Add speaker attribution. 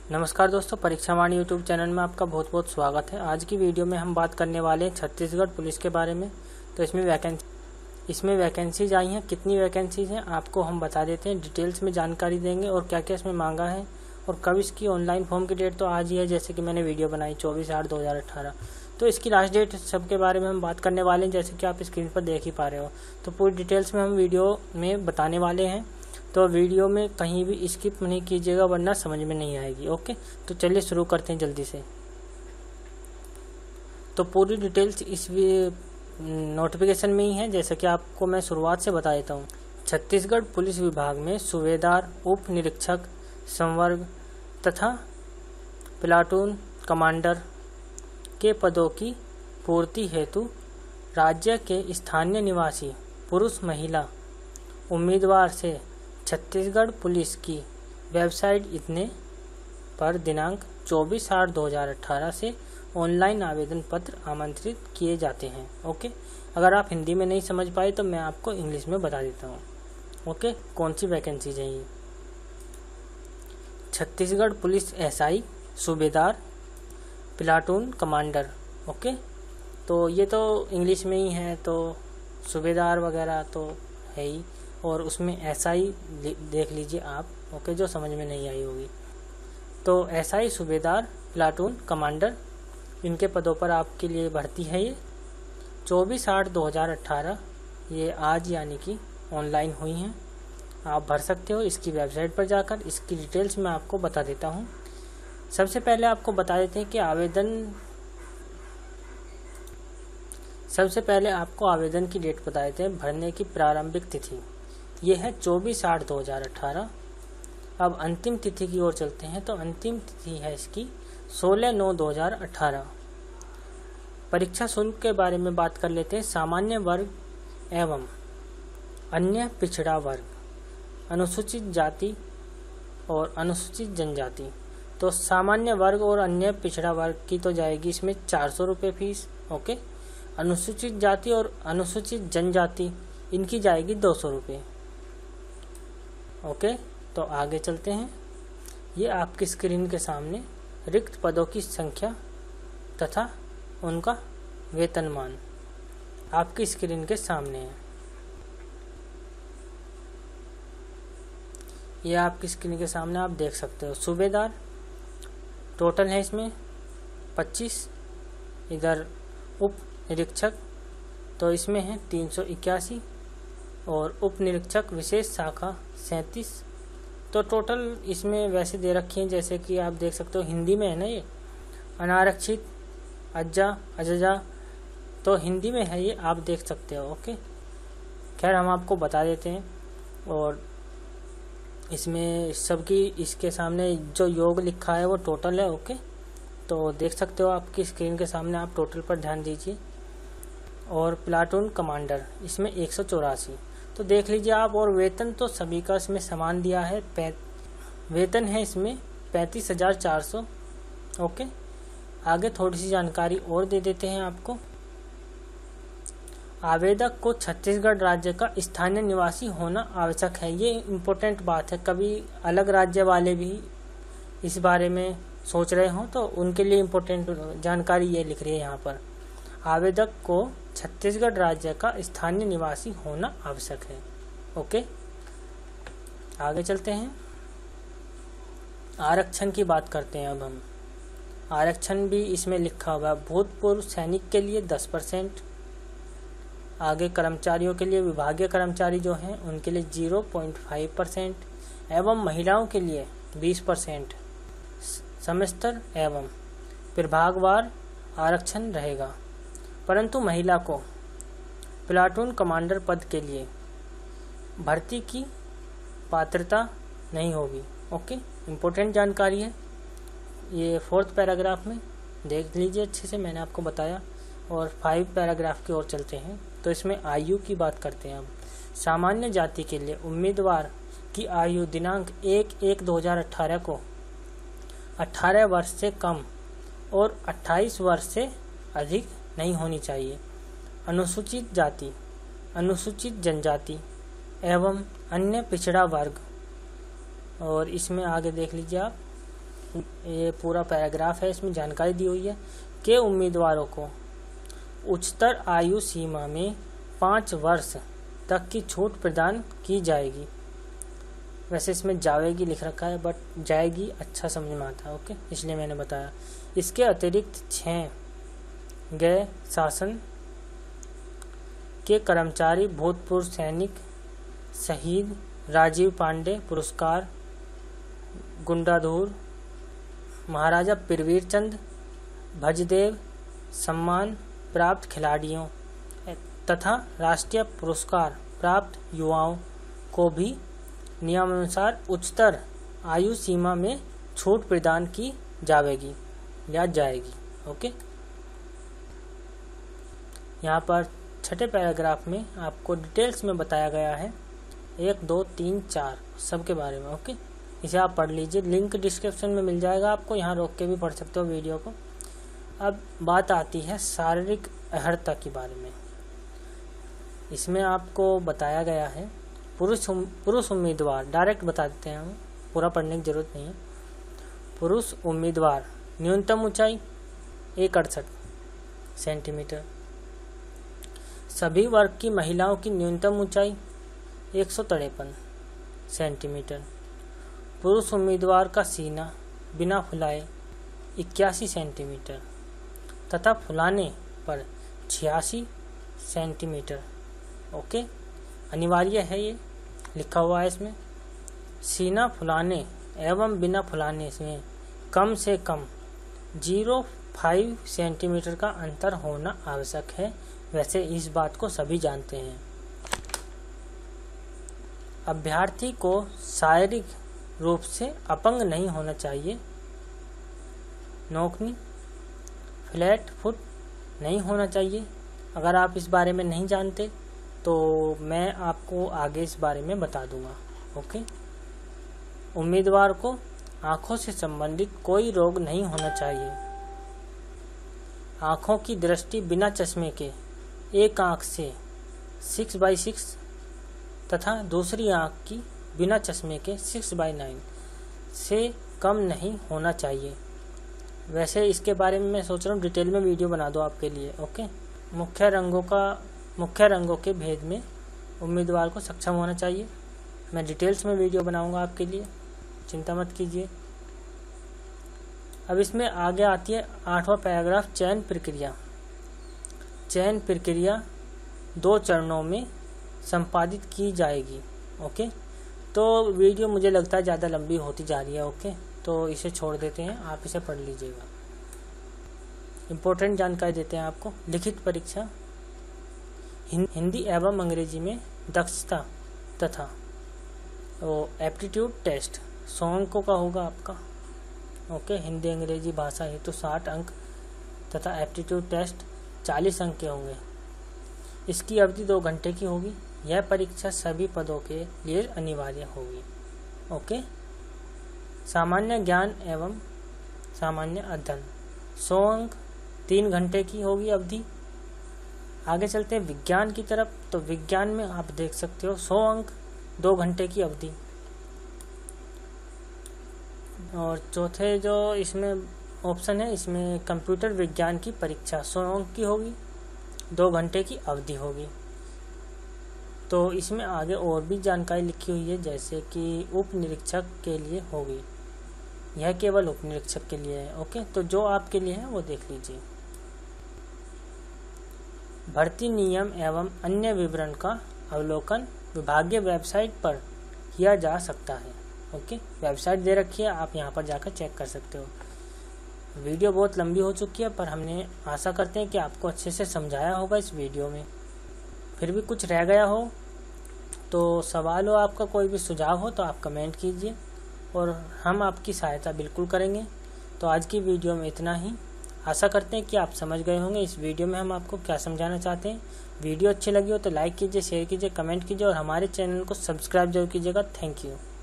Speaker 1: नमस्कार दोस्तों, परीक्षा वाणी यूट्यूब चैनल में आपका बहुत बहुत स्वागत है। आज की वीडियो में हम बात करने वाले हैं छत्तीसगढ़ पुलिस के बारे में। तो इसमें वैकेंसीज आई हैं, कितनी वैकेंसीज हैं आपको हम बता देते हैं, डिटेल्स में जानकारी देंगे और क्या क्या इसमें मांगा है और कब इसकी ऑनलाइन फॉर्म की डेट तो आज ही है, जैसे कि मैंने वीडियो बनाई 24/8/2018। तो इसकी लास्ट डेट सब के बारे में हम बात करने वाले हैं, जैसे कि आप स्क्रीन पर देख ही पा रहे हो। तो पूरी डिटेल्स में हम वीडियो में बताने वाले हैं, तो वीडियो में कहीं भी स्किप नहीं कीजिएगा वरना समझ में नहीं आएगी। ओके, तो चलिए शुरू करते हैं जल्दी से। तो पूरी डिटेल्स इस नोटिफिकेशन में ही है, जैसे कि आपको मैं शुरुआत से बता देता हूँ। छत्तीसगढ़ पुलिस विभाग में सूबेदार, उप निरीक्षक, संवर्ग तथा प्लाटून कमांडर के पदों की पूर्ति हेतु राज्य के स्थानीय निवासी पुरुष महिला उम्मीदवार से छत्तीसगढ़ पुलिस की वेबसाइट इतने पर दिनांक 24/8/2018 से ऑनलाइन आवेदन पत्र आमंत्रित किए जाते हैं। ओके, अगर आप हिंदी में नहीं समझ पाए तो मैं आपको इंग्लिश में बता देता हूँ। ओके, कौन सी वैकेंसी चाहिए। छत्तीसगढ़ पुलिस एसआई, सूबेदार, प्लाटून कमांडर। ओके, तो ये तो इंग्लिश में ही है, तो सूबेदार वगैरह तो है ही, और उसमें एसआई देख लीजिए आप। ओके, जो समझ में नहीं आई होगी। तो एसआई, सूबेदार, प्लाटून कमांडर, इनके पदों पर आपके लिए भर्ती है। ये 24/8/2018 ये आज यानी कि ऑनलाइन हुई हैं, आप भर सकते हो इसकी वेबसाइट पर जाकर। इसकी डिटेल्स मैं आपको बता देता हूँ। सबसे पहले आपको बता देते हैं कि आवेदन की डेट बता देते हैं। भरने की प्रारंभिक तिथि ये है 24/8/2018। अब अंतिम तिथि की ओर चलते हैं, तो अंतिम तिथि है इसकी 16/9/2018। परीक्षा शुल्क के बारे में बात कर लेते हैं। सामान्य वर्ग एवं अन्य पिछड़ा वर्ग, अनुसूचित जाति और अनुसूचित जनजाति। तो सामान्य वर्ग और अन्य पिछड़ा वर्ग की तो जाएगी इसमें 400 रुपये फीस। ओके, अनुसूचित जाति और अनुसूचित जनजाति इनकी जाएगी 200 रुपये। ओके, तो आगे चलते हैं। ये आपकी स्क्रीन के सामने रिक्त पदों की संख्या तथा उनका वेतनमान आपकी स्क्रीन के सामने है। ये आपकी स्क्रीन के सामने आप देख सकते हो। सूबेदार टोटल है इसमें 25। इधर उप निरीक्षक तो इसमें है 381 और उप निरीक्षक विशेष शाखा 37। तो टोटल इसमें वैसे दे रखी हैं, जैसे कि आप देख सकते हो हिंदी में है ना, ये अनारक्षित, अज्जा, अजजा, तो हिंदी में है ये, आप देख सकते हो। ओके, खैर हम आपको बता देते हैं। और इसमें सबकी इसके सामने जो योग लिखा है वो टोटल है। ओके, तो देख सकते हो आपकी स्क्रीन के सामने, आप टोटल पर ध्यान दीजिए। और प्लाटून कमांडर इसमें 184, तो देख लीजिए आप। और वेतन तो सभी का इसमें समान दिया है। वेतन है इसमें 35,400। ओके, आगे थोड़ी सी जानकारी और दे देते हैं आपको। आवेदक को छत्तीसगढ़ राज्य का स्थानीय निवासी होना आवश्यक है। ये इम्पोर्टेंट बात है, कभी अलग राज्य वाले भी इस बारे में सोच रहे हो तो उनके लिए इम्पोर्टेंट जानकारी ये लिख रही है यहाँ पर। आवेदक को छत्तीसगढ़ राज्य का स्थानीय निवासी होना आवश्यक है। ओके, आगे चलते हैं। आरक्षण की बात करते हैं अब हम। आरक्षण भी इसमें लिखा हुआ है। भूतपूर्व सैनिक के लिए 10%, आगे कर्मचारियों के लिए, विभागीय कर्मचारी जो हैं उनके लिए 0.5% एवं महिलाओं के लिए 20%। समस्तर एवं प्रभागवार आरक्षण रहेगा, परंतु महिला को प्लाटून कमांडर पद के लिए भर्ती की पात्रता नहीं होगी। ओके, इम्पोर्टेंट जानकारी है ये। 4th पैराग्राफ में देख लीजिए अच्छे से, मैंने आपको बताया। और 5 पैराग्राफ की ओर चलते हैं, तो इसमें आयु की बात करते हैं हम। सामान्य जाति के लिए उम्मीदवार की आयु दिनांक 1/1/2018 को 18 वर्ष से कम और 28 वर्ष से अधिक नहीं होनी चाहिए। अनुसूचित जाति, अनुसूचित जनजाति एवं अन्य पिछड़ा वर्ग, और इसमें आगे देख लीजिए आप, ये पूरा पैराग्राफ है, इसमें जानकारी दी हुई है कि उम्मीदवारों को उच्चतर आयु सीमा में 5 वर्ष तक की छूट प्रदान की जाएगी। वैसे इसमें जाएगी लिख रखा है, बट जाएगी अच्छा समझ में आता है, ओके, इसलिए मैंने बताया। इसके अतिरिक्त 6 गए शासन के कर्मचारी भूतपूर्व सैनिक शहीद राजीव पांडे पुरस्कार, गुंडाधुर महाराजा पीरवीर चंद भजदेव सम्मान प्राप्त खिलाड़ियों तथा राष्ट्रीय पुरस्कार प्राप्त युवाओं को भी नियमानुसार उच्चतर आयु सीमा में छूट प्रदान की जाएगी। ओके, यहाँ पर छठे पैराग्राफ में आपको डिटेल्स में बताया गया है 1, 2, 3, 4 सब के बारे में। ओके, इसे आप पढ़ लीजिए, लिंक डिस्क्रिप्शन में मिल जाएगा आपको, यहाँ रोक के भी पढ़ सकते हो वीडियो को। अब बात आती है शारीरिक अर्हता के बारे में। इसमें आपको बताया गया है पुरुष उम्मीदवार, डायरेक्ट बता देते हैं हम, पूरा पढ़ने की जरूरत नहीं है। पुरुष उम्मीदवार न्यूनतम ऊंचाई 168 सेंटीमीटर। सभी वर्ग की महिलाओं की न्यूनतम ऊंचाई 153 सेंटीमीटर। पुरुष उम्मीदवार का सीना बिना फुलाए 81 सेंटीमीटर तथा फुलाने पर 86 सेंटीमीटर। ओके, अनिवार्य है, ये लिखा हुआ है इसमें। सीना फुलाने एवं बिना फुलाने में कम से कम 0.5 सेंटीमीटर का अंतर होना आवश्यक है। वैसे इस बात को सभी जानते हैं। अभ्यर्थी को शारीरिक रूप से अपंग नहीं होना चाहिए, नौकनी फ्लैट फुट नहीं होना चाहिए। अगर आप इस बारे में नहीं जानते तो मैं आपको आगे इस बारे में बता दूंगा। ओके, उम्मीदवार को आँखों से संबंधित कोई रोग नहीं होना चाहिए। आँखों की दृष्टि बिना चश्मे के एक आँख से 6/6 तथा दूसरी आँख की बिना चश्मे के 6/9 से कम नहीं होना चाहिए। वैसे इसके बारे में मैं सोच रहा हूँ डिटेल में वीडियो बना दो आपके लिए। ओके, मुख्य रंगों के भेद में उम्मीदवार को सक्षम होना चाहिए। मैं डिटेल्स में वीडियो बनाऊंगा आपके लिए, चिंता मत कीजिए। अब इसमें आगे आती है 8वां पैराग्राफ, चयन प्रक्रिया। चयन प्रक्रिया 2 चरणों में संपादित की जाएगी। ओके, तो वीडियो मुझे लगता है ज़्यादा लंबी होती जा रही है। ओके, तो इसे छोड़ देते हैं, आप इसे पढ़ लीजिएगा। इम्पोर्टेंट जानकारी देते हैं आपको। लिखित परीक्षा हिंदी एवं अंग्रेजी में दक्षता तथा एप्टीट्यूड टेस्ट 100 अंकों का होगा आपका। ओके, हिंदी अंग्रेजी भाषा हेतु 60 अंक तथा एप्टीट्यूड टेस्ट 40 अंक के होंगे। इसकी अवधि 2 घंटे की होगी। यह परीक्षा सभी पदों के लिए अनिवार्य होगी। ओके, सामान्य ज्ञान एवं सामान्य अध्ययन 100 अंक 3 घंटे की होगी अवधि। आगे चलते हैं विज्ञान की तरफ। तो विज्ञान में आप देख सकते हो 100 अंक 2 घंटे की अवधि। और चौथे जो इसमें ऑप्शन है, इसमें कंप्यूटर विज्ञान की परीक्षा 100 अंक की होगी, 2 घंटे की अवधि होगी। तो इसमें आगे और भी जानकारी लिखी हुई है, जैसे कि उप निरीक्षक के लिए होगी। यह केवल उप निरीक्षक के लिए है। ओके, तो जो आपके लिए है वो देख लीजिए। भर्ती नियम एवं अन्य विवरण का अवलोकन विभागीय वेबसाइट पर किया जा सकता है। ओके, वेबसाइट दे रखी है, आप यहाँ पर जाकर चेक कर सकते हो। वीडियो बहुत लंबी हो चुकी है, पर हमने आशा करते हैं कि आपको अच्छे से समझाया होगा इस वीडियो में। फिर भी कुछ रह गया हो तो सवाल हो आपका, कोई भी सुझाव हो तो आप कमेंट कीजिए और हम आपकी सहायता बिल्कुल करेंगे। तो आज की वीडियो में इतना ही। आशा करते हैं कि आप समझ गए होंगे इस वीडियो में हम आपको क्या समझाना चाहते हैं। वीडियो अच्छी लगी हो तो लाइक कीजिए, शेयर कीजिए, कमेंट कीजिए और हमारे चैनल को सब्सक्राइब जरूर कीजिएगा। Thank you.